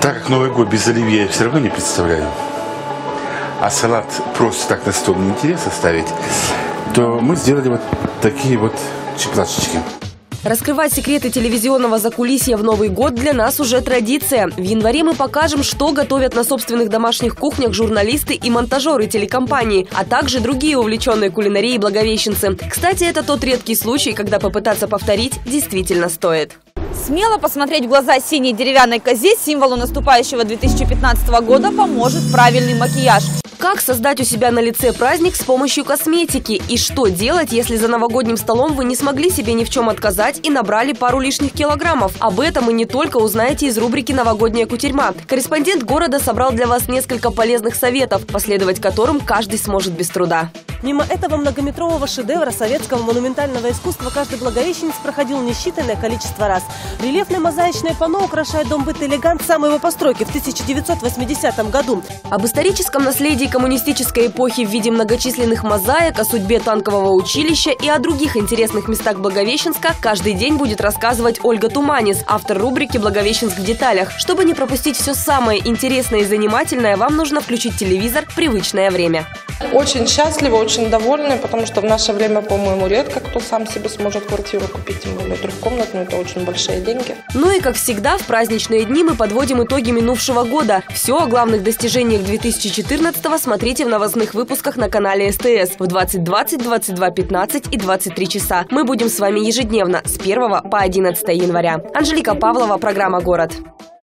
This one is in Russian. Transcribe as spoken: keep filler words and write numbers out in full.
Так как Новый год без оливье я все равно не представляю, а салат просто так на стол неинтересно ставить, то мы сделали вот такие вот чебурашечки. Раскрывать секреты телевизионного закулисья в Новый год для нас уже традиция. В январе мы покажем, что готовят на собственных домашних кухнях журналисты и монтажеры телекомпании, а также другие увлеченные кулинарией благовещенцы. Кстати, это тот редкий случай, когда попытаться повторить действительно стоит. Смело посмотреть в глаза синей деревянной козе, символу наступающего две тысячи пятнадцатого года, поможет правильный макияж. Как создать у себя на лице праздник с помощью косметики? И что делать, если за новогодним столом вы не смогли себе ни в чем отказать и набрали пару лишних килограммов? Об этом и не только узнаете из рубрики «Новогодняя кутерьма». Корреспондент города собрал для вас несколько полезных советов, последовать которым каждый сможет без труда. Мимо этого многометрового шедевра советского монументального искусства каждый благовещенец проходил несчитанное количество раз. Рельефное мозаичное панно украшает дом быт «Элегант» с самой его постройки в тысяча девятьсот восьмидесятом году. Об историческом наследии коммунистической эпохи в виде многочисленных мозаик, о судьбе танкового училища и о других интересных местах Благовещенска каждый день будет рассказывать Ольга Туманис, автор рубрики «Благовещенск в деталях». Чтобы не пропустить все самое интересное и занимательное, вам нужно включить телевизор в привычное время. Очень счастливы, очень довольны, потому что в наше время, по-моему, редко кто сам себе сможет квартиру купить, тем более трехкомнатную, это очень большие деньги. Ну и, как всегда, в праздничные дни мы подводим итоги минувшего года. Все о главных достижениях две тысячи четырнадцатого смотрите в новостных выпусках на канале СТС в двадцать двадцать, двадцать два пятнадцать и двадцать три часа. Мы будем с вами ежедневно с первого по одиннадцатое января. Анжелика Павлова, программа «Город».